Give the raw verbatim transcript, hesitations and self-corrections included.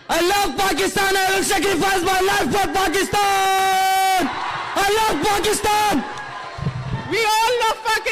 I love Pakistan. I will sacrifice my life for Pakistan. I love Pakistan. We all love Pakistan.